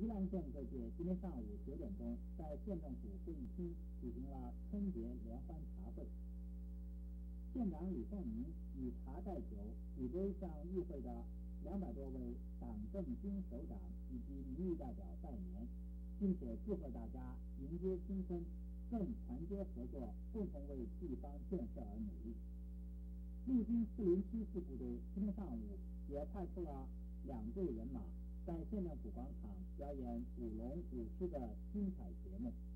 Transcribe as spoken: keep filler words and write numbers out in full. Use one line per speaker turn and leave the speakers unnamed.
宜兰县各界今天上午九点钟在县政府会议厅举行了春节联欢茶会。县长李凤鸣以茶代酒，举杯向与会的两百多位党政军首长以及民意代表拜年，并且祝贺大家迎接新春，更团结合作，共同为地方建设而努力。陆军四零七师部队今天上午也派出了两队人马，在县政府广场表演舞龙舞狮的精彩节目。